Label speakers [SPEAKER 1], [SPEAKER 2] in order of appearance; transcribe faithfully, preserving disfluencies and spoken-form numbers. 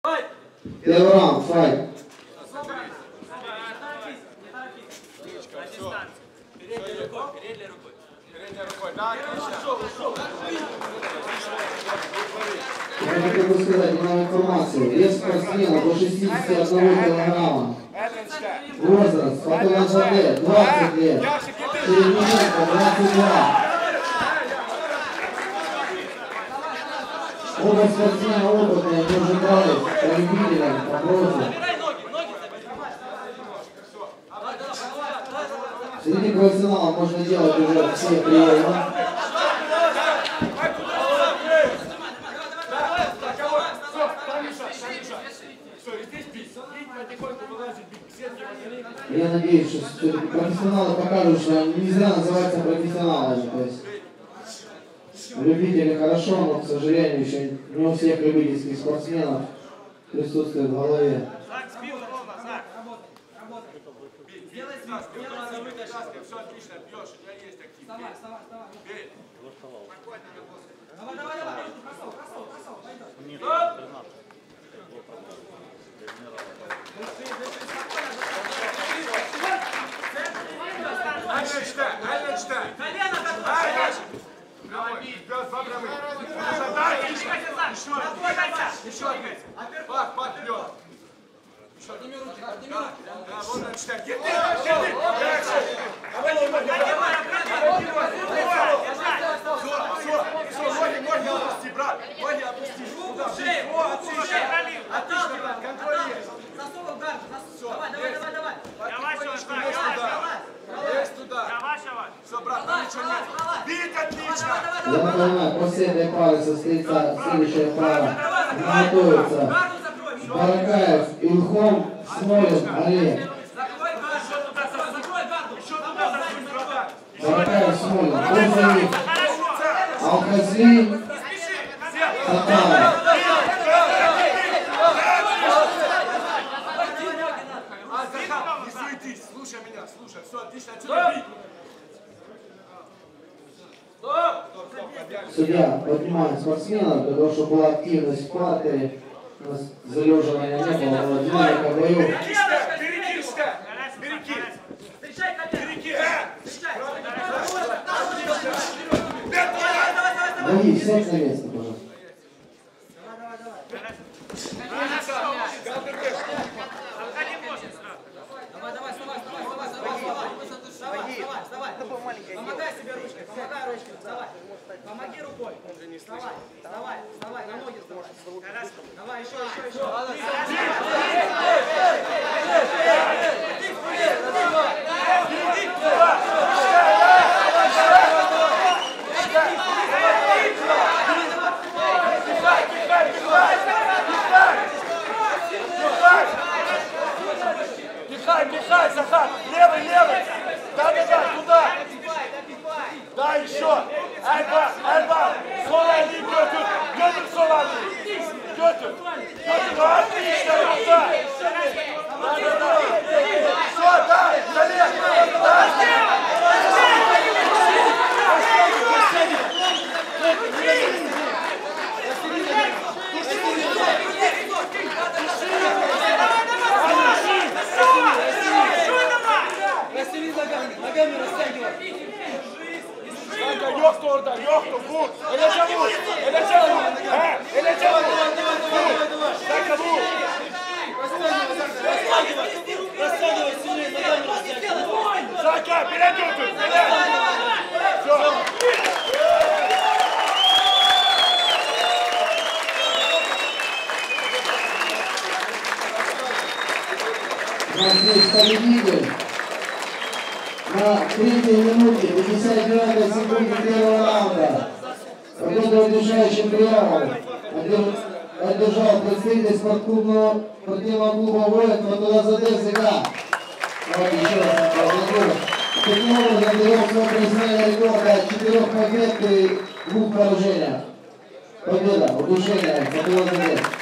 [SPEAKER 1] Первый раунд, файт.
[SPEAKER 2] Передней рукой, передней рукой. Передней рукой, да, отлично.
[SPEAKER 1] Я хотел бы сказать вам информацию. Вес спортсмена до шестидесяти одного килограмма. Возраст Фатулазаде двадцать лет. Черниченко двадцать два. Оба спортсмена опытные, мы уже брали по любителям, по бронзу. Среди профессионалов можно делать уже все приемы. Я надеюсь, что все-таки профессионалы покажут, что они не зря называются профессионалами. То есть любители хорошо, но, к сожалению, еще не у всех любительских спортсменов присутствует в голове.
[SPEAKER 2] Все отлично, бьешь, у тебя есть актив.
[SPEAKER 3] Вставай, вставай, вставай.
[SPEAKER 2] Бей.
[SPEAKER 3] Давай, давай, давай. Красава, красава, красава. Пойдем.
[SPEAKER 2] Альна читай, Альна читай.
[SPEAKER 3] Колено такое.
[SPEAKER 2] Альна. Вперед, два прямых. Еще, еще. Пах, пах, вперед.
[SPEAKER 3] Подними руки, подними руки.
[SPEAKER 2] Да, вот он читай. Гиты, гиты. Все, все, ноги, ноги опусти, брат. Ноги опусти. Отлично, брат, контроль есть.
[SPEAKER 3] Засовывай гард. Давай, давай, давай, давай.
[SPEAKER 2] Потихонечку есть туда. Есть туда. Все, брат, там ничего нет. Бить отлично.
[SPEAKER 1] Я напоминаю, после этой пары состоится следующая пара. Готовится Баракаев, Ильхом, Смолин, Олег. Баракаев, Смолин, Бонзаев, Алхазли, Сахаров.
[SPEAKER 2] Не суетись, слушай меня, слушай. Все, отлично, отсюда бить.
[SPEAKER 1] Судья поднимает спортсмена, для того, чтобы была активность в партере. У нас залеживания не было, было динамика в бою.
[SPEAKER 2] Перекидка! Перекид!
[SPEAKER 3] Встречай колено.
[SPEAKER 2] Перекид!
[SPEAKER 3] Встречай.
[SPEAKER 1] Дави, сядь на место, пожалуйста.
[SPEAKER 3] Давай, давай, давай. Давай, давай, вставай, вставай, вставай, вставай, вставай. Вставай, вставай, вставай. Помогай себе ручкой, помогай ручкой, вставай. Помоги рукой. Вставай, вставай, вставай, на ноги вставай. Давай, еще, еще, еще.
[SPEAKER 2] Пихай, пихай, Захар! Левый, левый! Да, да, да, туда! Да, еще! Альба, Альба! Солани, götür! Götür Solani! Götür! Götür! Отлично, туда! Да, да, да! Все, да! Залез!
[SPEAKER 3] Ногами растягивай.
[SPEAKER 2] Kanka yoktu orada, yoktu. Vur. Ele çabuk. Ele çabuk. He, ele çabuk. Vur. Kanka vur.
[SPEAKER 3] Растягивай сильнее, ногами растягивай.
[SPEAKER 2] Kanka bire götür. Bire. Все.
[SPEAKER 1] У нас есть победитель. На третьей минуте, пятьдесят девятой секунде первого раунда. Победу решающим приемом одержал представитель спортклубного спортивного клуба «Воин» Фатулазаде ЗК. Давайте еще раз поздравляю. Таким образом, берем свое профессиональное рекорда четырех побед и двух поражений. Победа, удушение, Фатулазаде.